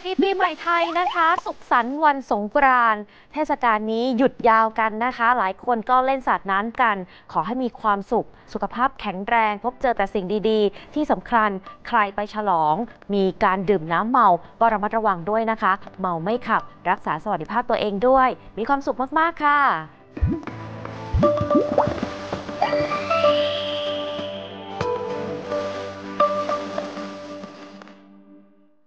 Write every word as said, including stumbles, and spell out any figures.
ดีปีใหม่ไทยนะคะสุขสันต์วันสงกรานต์เทศกาลนี้หยุดยาวกันนะคะหลายคนก็เล่นสาดน้ำกันขอให้มีความสุขสุขภาพแข็งแรงพบเจอแต่สิ่งดีๆที่สำคัญใครไปฉลองมีการดื่มน้ำเมาก็ระมัดระวังด้วยนะคะเมาไม่ขับรักษาสวัสดิภาพตัวเองด้วยมีความสุขมากๆค่ะ